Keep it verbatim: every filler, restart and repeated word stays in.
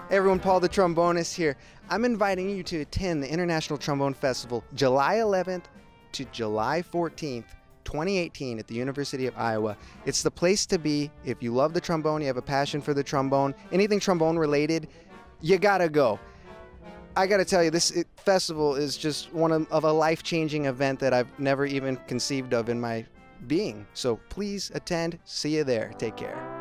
Hey everyone, Paul the Trombonist here. I'm inviting you to attend the International Trombone Festival July eleventh to July fourteenth, twenty eighteen at the University of Iowa. It's the place to be if you love the trombone, you have a passion for the trombone, anything trombone related, you gotta go. I gotta tell you, this festival is just one of, of a life-changing event that I've never even conceived of in my being. So please attend. See you there. Take care.